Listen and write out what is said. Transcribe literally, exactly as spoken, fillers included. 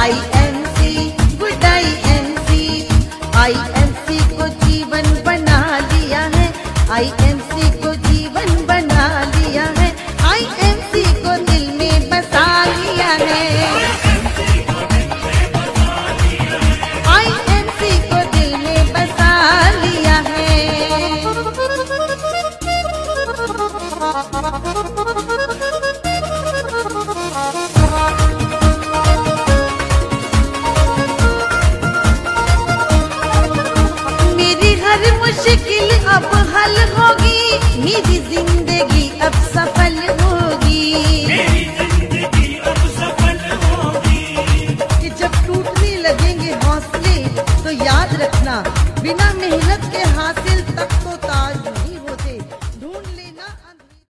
I M C good I M C, I M C को जीवन बना लिया है, आई एम सी को जीवन बना लिया है, आई एम सी को दिल में बसा लिया है, आई एम सी को दिल में बसा लिया है। मेरी हर मुश्किल अब हल होगी, मेरी जिंदगी अब सफल होगी, मेरी जिंदगी अब सफल होगी। कि जब टूटने लगेंगे हौसले तो याद रखना, बिना मेहनत के हासिल तक तो ताज